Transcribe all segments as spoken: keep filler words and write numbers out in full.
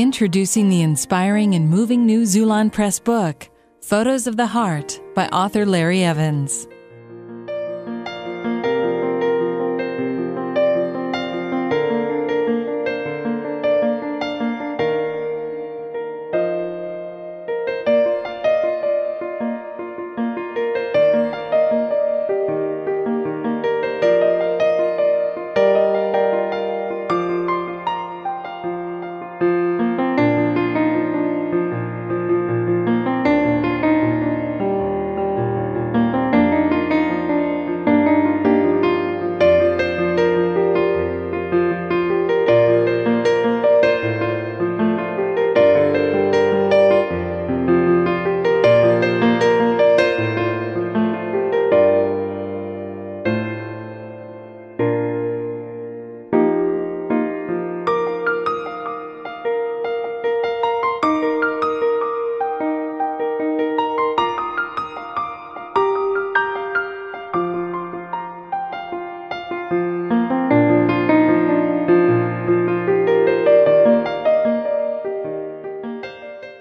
Introducing the inspiring and moving new Xulon Press book, Photos of the Heart, by author Larry Evans.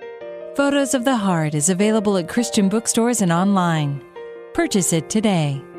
Photos of the Heart is available at Christian bookstores and online. Purchase it today.